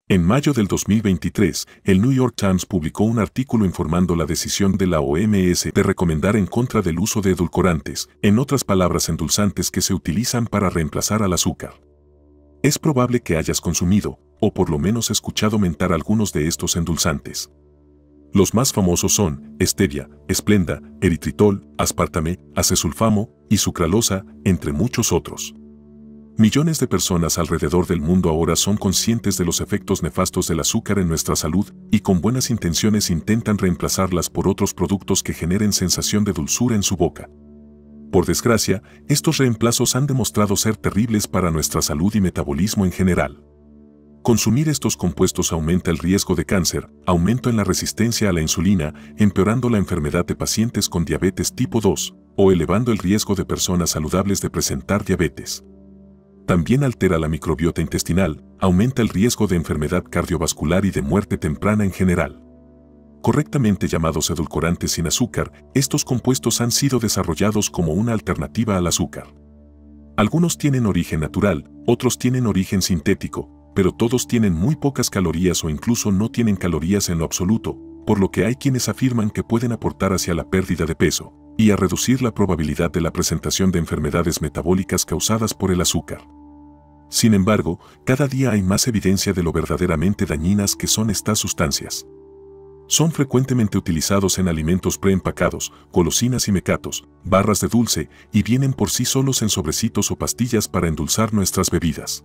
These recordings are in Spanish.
En mayo del 2023, el New York Times publicó un artículo informando la decisión de la OMS de recomendar en contra del uso de edulcorantes, en otras palabras endulzantes que se utilizan para reemplazar al azúcar. Es probable que hayas consumido, o por lo menos escuchado mentar algunos de estos endulzantes. Los más famosos son stevia, esplenda, eritritol, aspartame, acesulfamo y sucralosa, entre muchos otros. Millones de personas alrededor del mundo ahora son conscientes de los efectos nefastos del azúcar en nuestra salud y con buenas intenciones intentan reemplazarlas por otros productos que generen sensación de dulzura en su boca. Por desgracia, estos reemplazos han demostrado ser terribles para nuestra salud y metabolismo en general. Consumir estos compuestos aumenta el riesgo de cáncer, aumento en la resistencia a la insulina, empeorando la enfermedad de pacientes con diabetes tipo 2, o elevando el riesgo de personas saludables de presentar diabetes. También altera la microbiota intestinal, aumenta el riesgo de enfermedad cardiovascular y de muerte temprana en general. Correctamente llamados edulcorantes sin azúcar, estos compuestos han sido desarrollados como una alternativa al azúcar. Algunos tienen origen natural, otros tienen origen sintético, pero todos tienen muy pocas calorías o incluso no tienen calorías en lo absoluto, por lo que hay quienes afirman que pueden aportar hacia la pérdida de peso y a reducir la probabilidad de la presentación de enfermedades metabólicas causadas por el azúcar. Sin embargo, cada día hay más evidencia de lo verdaderamente dañinas que son estas sustancias. Son frecuentemente utilizados en alimentos preempacados, golosinas y mecatos, barras de dulce, y vienen por sí solos en sobrecitos o pastillas para endulzar nuestras bebidas.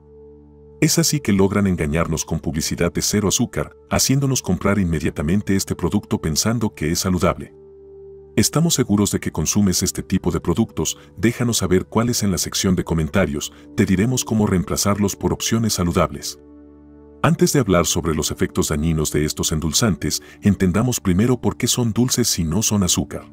Es así que logran engañarnos con publicidad de cero azúcar, haciéndonos comprar inmediatamente este producto pensando que es saludable. ¿Estamos seguros de que consumes este tipo de productos? Déjanos saber cuáles en la sección de comentarios, te diremos cómo reemplazarlos por opciones saludables. Antes de hablar sobre los efectos dañinos de estos endulzantes, entendamos primero por qué son dulces si no son azúcar.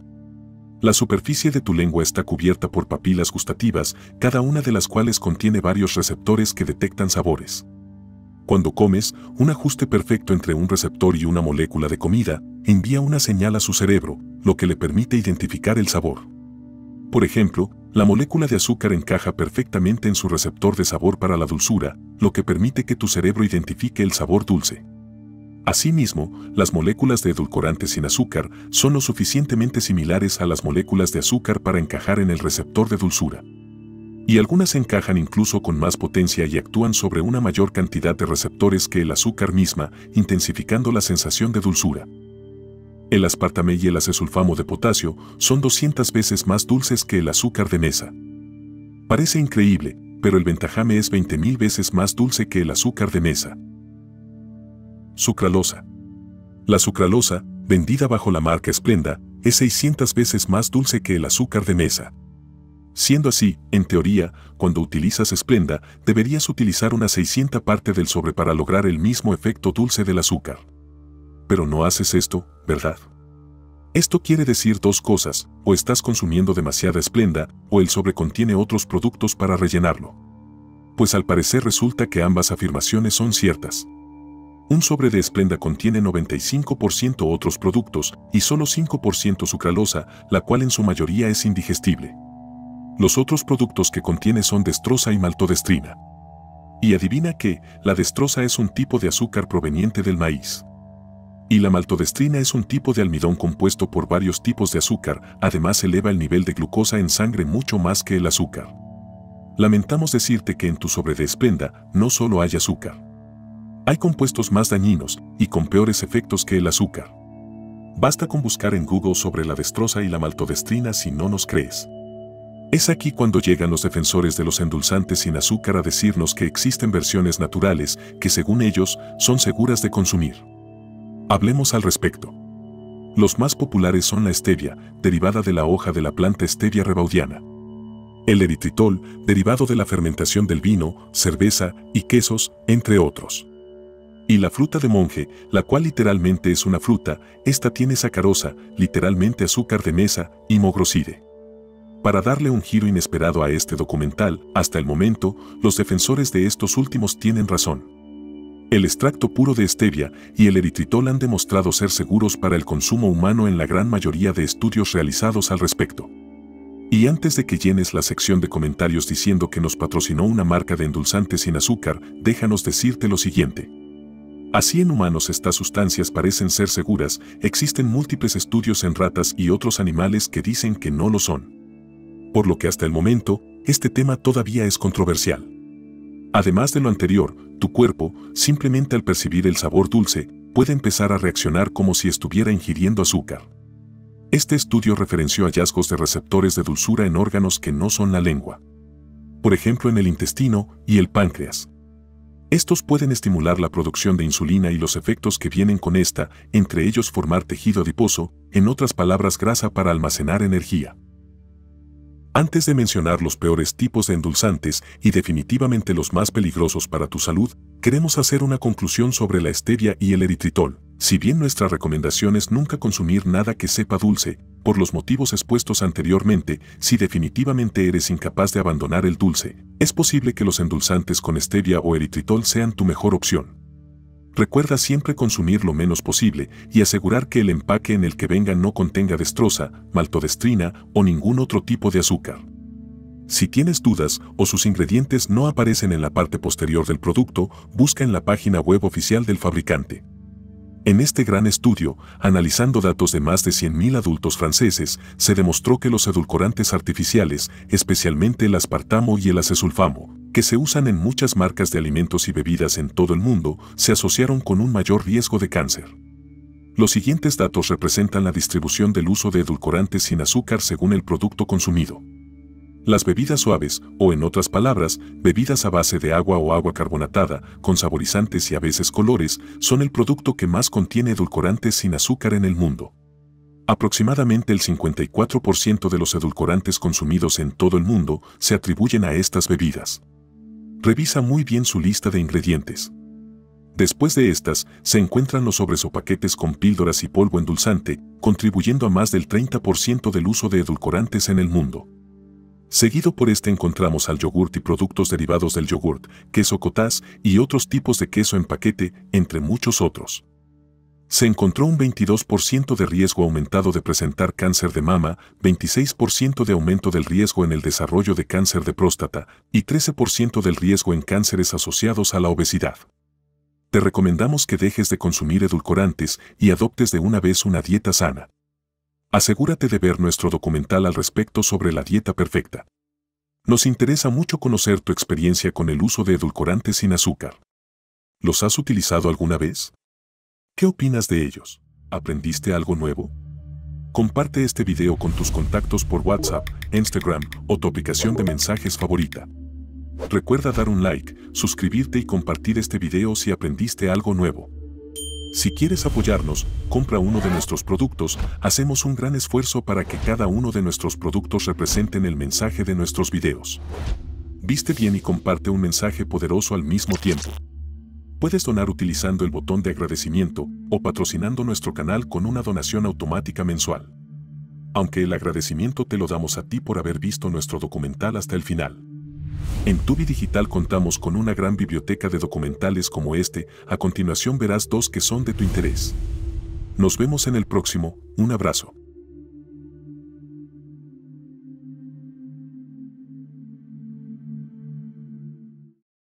La superficie de tu lengua está cubierta por papilas gustativas, cada una de las cuales contiene varios receptores que detectan sabores. Cuando comes, un ajuste perfecto entre un receptor y una molécula de comida envía una señal a su cerebro, lo que le permite identificar el sabor. Por ejemplo, la molécula de azúcar encaja perfectamente en su receptor de sabor para la dulzura, lo que permite que tu cerebro identifique el sabor dulce. Asimismo, las moléculas de edulcorantes sin azúcar son lo suficientemente similares a las moléculas de azúcar para encajar en el receptor de dulzura. Y algunas encajan incluso con más potencia y actúan sobre una mayor cantidad de receptores que el azúcar misma, intensificando la sensación de dulzura. El aspartame y el acesulfamo de potasio son 200 veces más dulces que el azúcar de mesa. Parece increíble, pero el ventajame es 20.000 veces más dulce que el azúcar de mesa. Sucralosa. La sucralosa, vendida bajo la marca Splenda, es 600 veces más dulce que el azúcar de mesa. Siendo así, en teoría, cuando utilizas Splenda, deberías utilizar una 600ª parte del sobre para lograr el mismo efecto dulce del azúcar. Pero no haces esto, ¿verdad? Esto quiere decir dos cosas: o estás consumiendo demasiada Splenda, o el sobre contiene otros productos para rellenarlo. Pues al parecer resulta que ambas afirmaciones son ciertas. Un sobre de Splenda contiene 95% otros productos y solo 5% sucralosa, la cual en su mayoría es indigestible. Los otros productos que contiene son destroza y maltodestrina. Y adivina qué, la destroza es un tipo de azúcar proveniente del maíz. Y la maltodestrina es un tipo de almidón compuesto por varios tipos de azúcar, además eleva el nivel de glucosa en sangre mucho más que el azúcar. Lamentamos decirte que en tu sobre de Splenda no solo hay azúcar. Hay compuestos más dañinos y con peores efectos que el azúcar. Basta con buscar en Google sobre la destroza y la maltodestrina si no nos crees. Es aquí cuando llegan los defensores de los endulzantes sin azúcar a decirnos que existen versiones naturales que según ellos son seguras de consumir. Hablemos al respecto. Los más populares son la stevia, derivada de la hoja de la planta Stevia rebaudiana. El eritritol, derivado de la fermentación del vino, cerveza y quesos, entre otros. Y la fruta de monje, la cual literalmente es una fruta, esta tiene sacarosa, literalmente azúcar de mesa, y mogroside. Para darle un giro inesperado a este documental, hasta el momento, los defensores de estos últimos tienen razón. El extracto puro de stevia y el eritritol han demostrado ser seguros para el consumo humano en la gran mayoría de estudios realizados al respecto. Y antes de que llenes la sección de comentarios diciendo que nos patrocinó una marca de endulzantes sin azúcar, déjanos decirte lo siguiente. Así en humanos estas sustancias parecen ser seguras, existen múltiples estudios en ratas y otros animales que dicen que no lo son. Por lo que hasta el momento, este tema todavía es controversial. Además de lo anterior, tu cuerpo, simplemente al percibir el sabor dulce, puede empezar a reaccionar como si estuviera ingiriendo azúcar. Este estudio referenció hallazgos de receptores de dulzura en órganos que no son la lengua. Por ejemplo, en el intestino y el páncreas. Estos pueden estimular la producción de insulina y los efectos que vienen con esta, entre ellos formar tejido adiposo, en otras palabras grasa para almacenar energía. Antes de mencionar los peores tipos de endulzantes y definitivamente los más peligrosos para tu salud, queremos hacer una conclusión sobre la stevia y el eritritol. Si bien nuestra recomendación es nunca consumir nada que sepa dulce, por los motivos expuestos anteriormente, si definitivamente eres incapaz de abandonar el dulce, es posible que los endulzantes con stevia o eritritol sean tu mejor opción. Recuerda siempre consumir lo menos posible y asegurar que el empaque en el que venga no contenga destroza, maltodestrina o ningún otro tipo de azúcar. Si tienes dudas o sus ingredientes no aparecen en la parte posterior del producto, busca en la página web oficial del fabricante. En este gran estudio, analizando datos de más de 100.000 adultos franceses, se demostró que los edulcorantes artificiales, especialmente el aspartamo y el acesulfamo, que se usan en muchas marcas de alimentos y bebidas en todo el mundo, se asociaron con un mayor riesgo de cáncer. Los siguientes datos representan la distribución del uso de edulcorantes sin azúcar según el producto consumido. Las bebidas suaves, o en otras palabras, bebidas a base de agua o agua carbonatada, con saborizantes y a veces colores, son el producto que más contiene edulcorantes sin azúcar en el mundo. Aproximadamente el 54% de los edulcorantes consumidos en todo el mundo se atribuyen a estas bebidas. Revisa muy bien su lista de ingredientes. Después de estas, se encuentran los sobres o paquetes con píldoras y polvo endulzante, contribuyendo a más del 30% del uso de edulcorantes en el mundo. Seguido por este encontramos al yogurt y productos derivados del yogurt, queso cottage y otros tipos de queso en paquete, entre muchos otros. Se encontró un 22% de riesgo aumentado de presentar cáncer de mama, 26% de aumento del riesgo en el desarrollo de cáncer de próstata y 13% del riesgo en cánceres asociados a la obesidad. Te recomendamos que dejes de consumir edulcorantes y adoptes de una vez una dieta sana. Asegúrate de ver nuestro documental al respecto sobre la dieta perfecta. Nos interesa mucho conocer tu experiencia con el uso de edulcorantes sin azúcar. ¿Los has utilizado alguna vez? ¿Qué opinas de ellos? ¿Aprendiste algo nuevo? Comparte este video con tus contactos por WhatsApp, Instagram o tu aplicación de mensajes favorita. Recuerda dar un like, suscribirte y compartir este video si aprendiste algo nuevo. Si quieres apoyarnos, compra uno de nuestros productos, hacemos un gran esfuerzo para que cada uno de nuestros productos representen el mensaje de nuestros videos. Viste bien y comparte un mensaje poderoso al mismo tiempo. Puedes donar utilizando el botón de agradecimiento o patrocinando nuestro canal con una donación automática mensual. Aunque el agradecimiento te lo damos a ti por haber visto nuestro documental hasta el final. En Tubi Digital contamos con una gran biblioteca de documentales como este, a continuación verás dos que son de tu interés. Nos vemos en el próximo, un abrazo.